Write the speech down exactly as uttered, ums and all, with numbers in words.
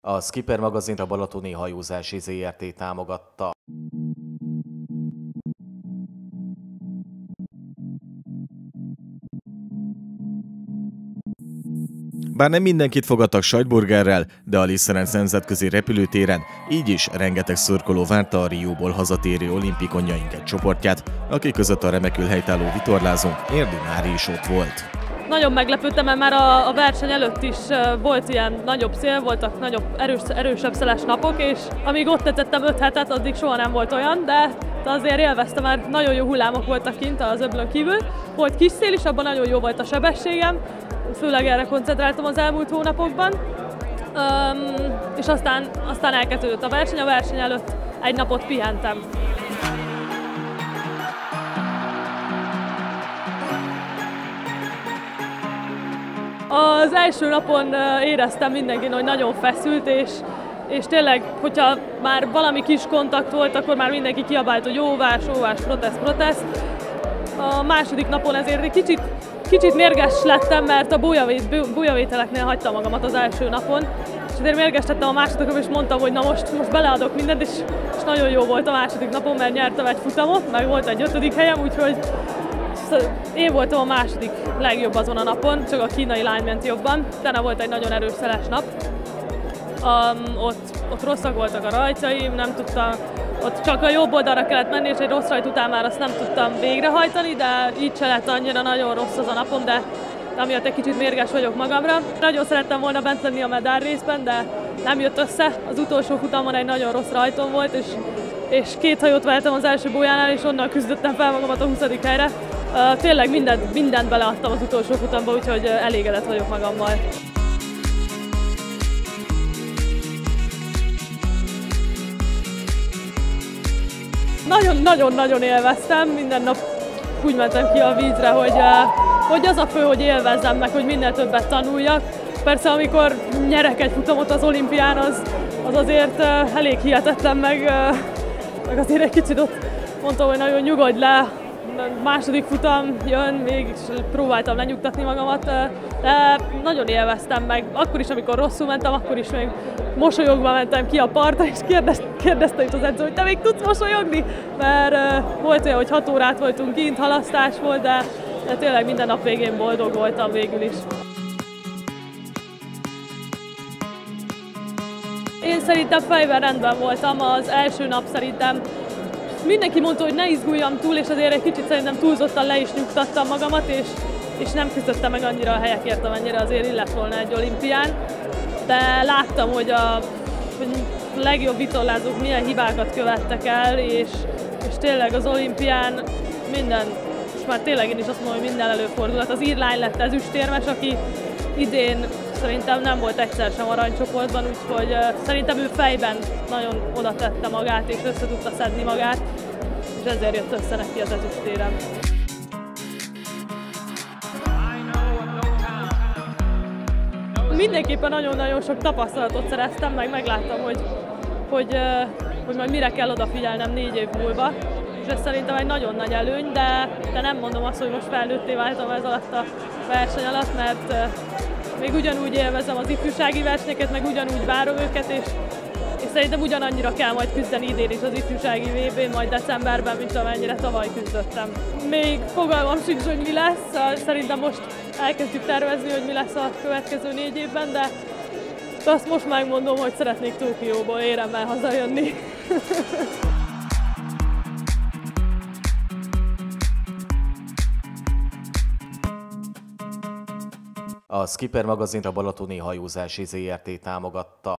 A Skipper magazint a Balatoni Hajózási zé er té támogatta. Bár nem mindenkit fogadtak sajtburgerrel, de a Liszerenc nemzetközi repülőtéren így is rengeteg szurkoló várta a Rióból hazatérő olimpikonjaink egy csoportját, akik között a remekül helytálló vitorlázónk Érdi Mári is ott volt. Nagyon meglepődtem, mert már a, a verseny előtt is volt ilyen nagyobb szél, voltak nagyobb, erős, erősebb szeles napok, és amíg ott tettem öt hetet, addig soha nem volt olyan, de, de azért élveztem, mert nagyon jó hullámok voltak kint az öblön kívül. Volt kis szél is, abban nagyon jó volt a sebességem, főleg erre koncentráltam az elmúlt hónapokban. Um, és aztán, aztán elkezdődött a verseny, a verseny előtt egy napot pihentem. Az első napon éreztem mindenkin, hogy nagyon feszült, és, és tényleg, hogyha már valami kis kontakt volt, akkor már mindenki kiabált, hogy óvás, óvás, protest, protest. A második napon ezért egy kicsit, kicsit mérges lettem, mert a bújavételeknél hagytam magamat az első napon. És ezért mérges lettem a második napon, és mondtam, hogy na most, most beleadok mindent, és, és nagyon jó volt a második napon, mert nyertem egy futamot, meg volt egy ötödik helyem, úgyhogy én voltam a második legjobb azon a napon, csak a kínai lány ment jobban. Utána volt egy nagyon erős szeles nap. Um, ott, ott rosszak voltak a rajtjaim, nem tudtam, ott csak a jobb oldalra kellett menni, és egy rossz rajt után már azt nem tudtam végrehajtani, de így se lett annyira nagyon rossz az a napom, de, de amiatt egy kicsit mérges vagyok magamra. Nagyon szerettem volna bent lenni a medál részben, de nem jött össze. Az utolsó futamon egy nagyon rossz rajtom volt, és, és két hajót váltam az első bójánál, és onnan küzdöttem fel magamat a huszadik helyre. Uh, tényleg mindent, mindent beleadtam az utolsó futamba, úgyhogy elégedett vagyok magammal. Nagyon-nagyon-nagyon élveztem, minden nap úgy mentem ki a vízre, hogy, uh, hogy az a fő, hogy élvezzem meg, hogy minél többet tanuljak. Persze, amikor nyerek egy futamot az olimpián, az, az azért uh, elég hihetetlen, meg, uh, meg azért egy kicsit ott mondtam, hogy nagyon nyugodj le. Második futam jön, mégis próbáltam lenyugtatni magamat, de nagyon élveztem meg. Akkor is, amikor rosszul mentem, akkor is még mosolyogva mentem ki a partra, és kérdezte, kérdezte itt az edző, hogy te még tudsz mosolyogni? Mert uh, volt olyan, hogy hat órát voltunk kint, halasztás volt, de, de tényleg minden nap végén boldog voltam végül is. Én szerintem fejben rendben voltam, az első nap szerintem mindenki mondta, hogy ne izguljam túl, és azért egy kicsit szerintem túlzottan le is nyugtattam magamat, és, és nem küzdöttem meg annyira a helyekért, amennyire azért illet volna egy olimpián. De láttam, hogy a, hogy a legjobb vitorlázók milyen hibákat követtek el, és, és tényleg az olimpián minden, és már tényleg én is azt mondom, hogy minden előfordulhat. Az ír lány lett ezüstérmes, aki idén szerintem nem volt egyszer sem aranycsoportban, úgyhogy uh, szerintem ő fejben nagyon oda tette magát és össze tudta szedni magát, és ezért jött össze neki az ezüstérem. Mindenképpen nagyon-nagyon sok tapasztalatot szereztem, meg megláttam, hogy, hogy, uh, hogy majd mire kell odafigyelnem négy év múlva, és ez szerintem egy nagyon nagy előny, de, de nem mondom azt, hogy most felnőtté váltam ez alatt a verseny alatt, mert uh, még ugyanúgy élvezem az ifjúsági versenyeket, meg ugyanúgy várom őket, és, és szerintem ugyanannyira kell majd küzdeni idén is az ifjúsági vé bén, majd decemberben, mint amennyire tavaly küzdöttem. Még fogalmam sincs, hogy mi lesz, szerintem most elkezdjük tervezni, hogy mi lesz a következő négy évben, de, de azt most megmondom, hogy szeretnék Tokióból éremmel hazajönni. A Skipper magazint a Balatoni Hajózási zé er té támogatta.